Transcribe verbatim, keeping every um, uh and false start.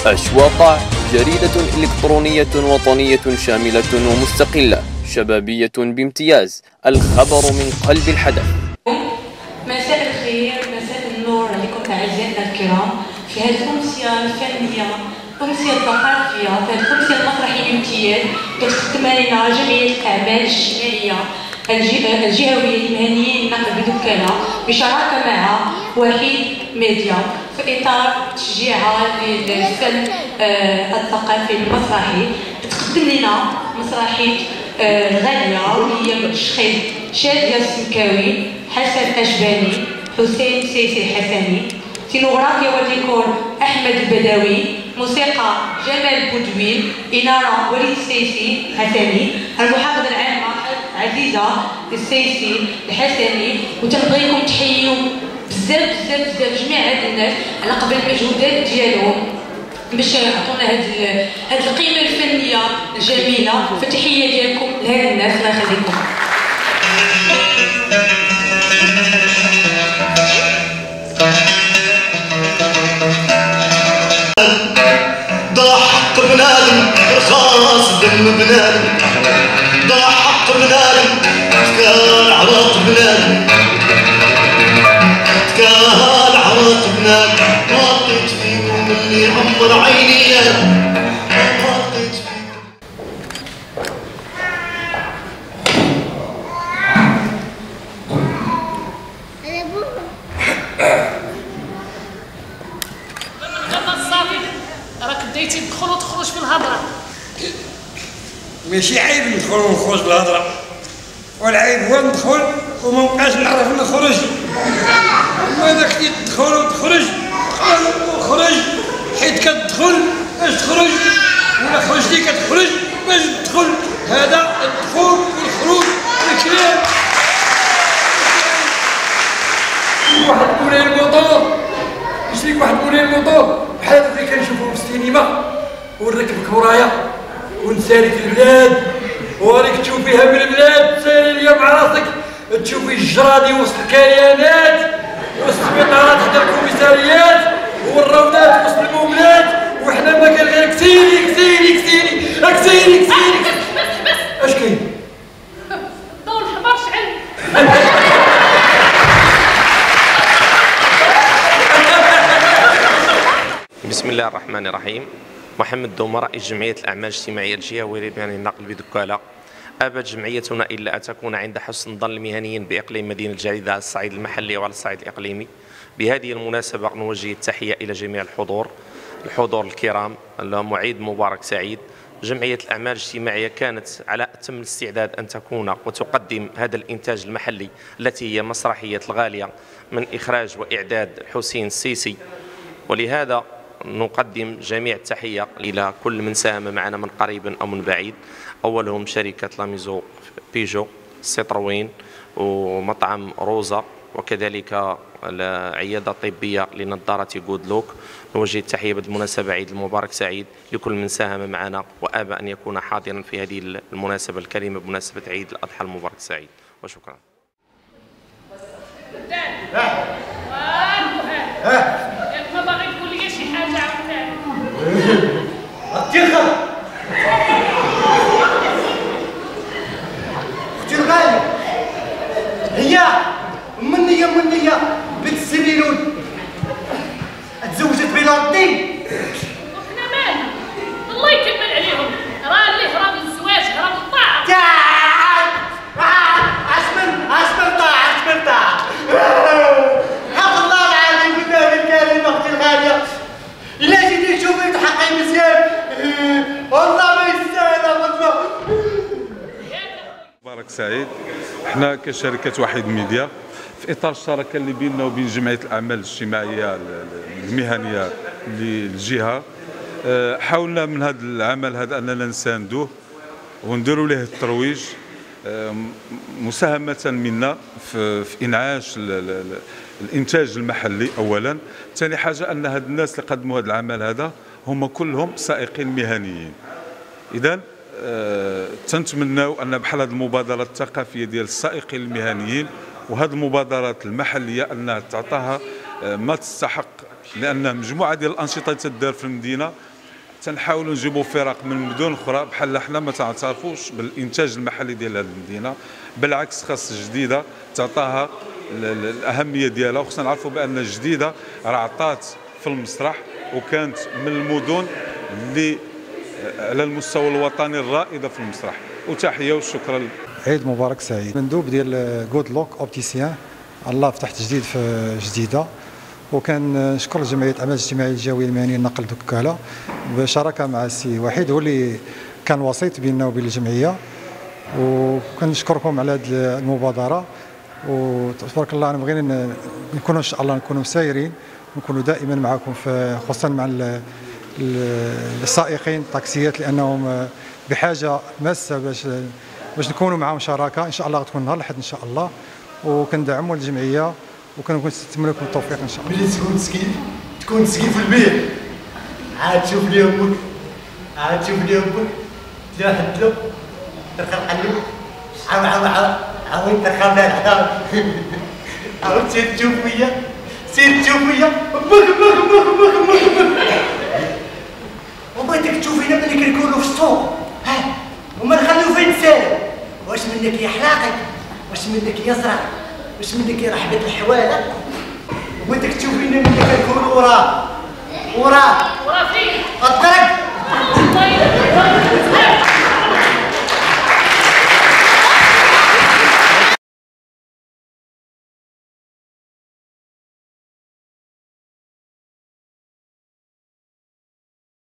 أشواط، جريدة إلكترونية وطنية شاملة ومستقلة شبابية بامتياز، الخبر من قلب الحدث. مساء الخير، مساء النور عليكم أعزائنا الكرام في هذه الأمسية الفنية، الأمسية الثقافية، في هذه الأمسية المسرحية بامتياز كتقدم لنا جمعية الأعمال الاجتماعية الجهوية المهنيين نقل بدكالة بشراكة مع وحيد ميديا في إطار تشجيعها للفن الثقافي المسرحي. تقدم لنا مسرحية غالية وهي من تشخيص شادية السمكاوي، حسن أشباني، حسين سيسي حسني، سينوغرافيا وديكور أحمد البدوي، موسيقى جمال بودوين، إنارة وليد السيسي حسني، المحافظة العامة عزيزة السيسي الحسني. وتنبغيكم تحيوا بزاف بزاف بزاف جميع هاد الناس على قبل المجهودات ديالهم باش يعطونا هاد هاد القيمة الفنية الجميلة. فتحية ديالكم لهاد الناس، الله يخليكم. ضاع حق بنادم رخاص دم بنادم، ضاع حق بنادم تكال عراق بنادم، تكال عراق بنادم. ما لقيت فيكم اللي عمر عيني انا، ما لقيت فيكم. راك بديتي تدخل وتخرج في الهضره. ماشي عيب ندخل ونخرج في الهضره، والعيب هو ندخل وما نبقاش نعرف نخرج. اما اذا كنتي تدخل وتخرج وخرج حيت كتدخل باش تخرج، ولا خرجتي كتخرج باش تدخل. هذا الدخول والخروج الكلام. واحد مولاي الموطور يشريك واحد مولاي الموطور بحال هذا اللي كنشوفو في السينما، ونركب كورايا ونسالي في البلاد، وراك تشوفيها من البلاد تسالي ليا مع راسك، تشوفي الجرادي وسط الكيانات وسط السبيطارات حدا الكوميساريات والروضات وسط المولات، وحنا ما كان غير كسيري كسيري كسيري كسيري كسيري. اش كاين؟ ضو الحمار شعل. بسم الله الرحمن الرحيم. محمد دومة، رئيس جمعية الأعمال الاجتماعية الجهوية لمهني النقل بدكالة. أبت جمعيتنا إلا أن تكون عند حسن ظن المهنيين بإقليم مدينة جريدة على الصعيد المحلي وعلى الصعيد الإقليمي. بهذه المناسبة نوجه التحية إلى جميع الحضور الحضور الكرام. معيد مبارك سعيد. جمعية الأعمال الاجتماعية كانت على أتم الاستعداد أن تكون وتقدم هذا الإنتاج المحلي التي هي مسرحية الغالية من إخراج وإعداد حسين السيسي، ولهذا نقدم جميع التحية إلى كل من ساهم معنا من قريب أو من بعيد، أولهم شركة لاميزو بيجو، سيتروين، ومطعم روزا، وكذلك العيادة الطبية لنظارة جود لوك. نوجه التحية بالمناسبة عيد المبارك سعيد لكل من ساهم معنا وأبى أن يكون حاضرا في هذه المناسبة الكريمة بمناسبة عيد الأضحى المبارك سعيد، وشكرا. ما باغي تقول لي شي حاجه عاوتاني؟ التيخه اختي الغاليه هي منيه منيه بنت السميلون تزوجت بلا الدين. وحنا مالنا؟ الله يكمل عليهم، راه اللي هرب من الزواج هرب من الطاعه. تعال اش من اش من طاعه اش من طاعه. حق الله العظيم بالله الكريم اختي الغاليه، الا جيتي تشوفي تحقي مزيان والله ما يستاهل والله. مبارك سعيد. احنا كشركه وحيد ميديا في اطار الشراكه اللي بيننا وبين جمعيه الاعمال الاجتماعيه المهنيه للجهه، حاولنا من هذا العمل هذا اننا نساندوه ونديروا له الترويج مساهمه منا في, في انعاش الانتاج المحلي اولا. ثاني حاجه ان هاد الناس اللي قدموا هذا العمل هذا هم كلهم سائقين مهنيين. اذا أه تنتمناو ان بحال هذه المبادرات الثقافيه ديال السائقين المهنيين وهذه المبادرات المحليه انها تعطاها ما تستحق، لان مجموعه ديال الانشطه تدار في المدينه تنحاولوا نجيبوا فرق من مدن اخرى بحال حنا ما تعترفوش بالانتاج المحلي ديال هذه المدينه، بالعكس خاص جديده تعطاها الاهميه ديالها. وخصنا نعرفوا بان جديده راه عطات في المسرح وكانت من المدن اللي على المستوى الوطني الرائده في المسرح. وتحيه وشكرا. عيد مبارك سعيد. مندوب ديال جود لوك اوبتيسيان، الله فتحت جديد في جديده، وكنشكر جمعيه الاعمال الاجتماعيه الجهويه المهنيه النقل دكاله بشراكه مع السي وحيد، هو اللي كان وسيط بيننا وبين الجمعيه، وكنشكركم على هذه المبادره. وتبارك الله انا بغينا نكونوا ان شاء الله نكونوا مسايرين ونكونوا دائما معكم، في خصوصا مع السائقين الطاكسيات، لانهم بحاجه ماسه باش باش نكونوا معهم شراكه. ان شاء الله غتكون نهار الاحد ان شاء الله، وكندعموا الجمعيه وكنتمنى لكم التوفيق ان شاء الله. ملي تكون سكيف تكون سكيف في البيت، عاد تشوف لي امك، عاد تشوف لي امك تلا واحد له ترخى الحلو، عاود عاود عاود عاود ترخى لها الحدار، عاود سير تشوف فيا، سير تشوف فيا امك امك امك امك امك وبغيتك تشوفينا ملي كنكونوا في السوق، ها وما نخليو فين نسالو، واش منك يا حلاقي، واش منك يا زرع، واش منك يا رحبة الحوالة، وبغيتك تشوفينا ملي كنكونوا وراه وراه وراه فين؟ الطرق.